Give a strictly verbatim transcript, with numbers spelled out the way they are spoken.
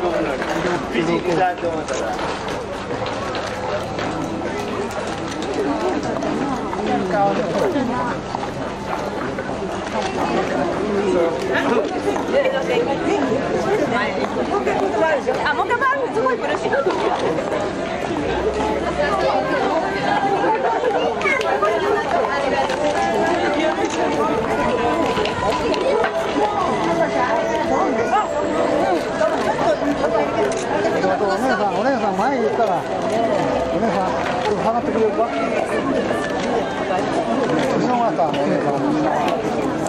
美人だと思ったら。 あ、もう一回すごい苦しい。 お姉さん、お姉さん前に行ったら、お姉さん、ちょっと下がってくれるか？後ろがさ、お姉さん。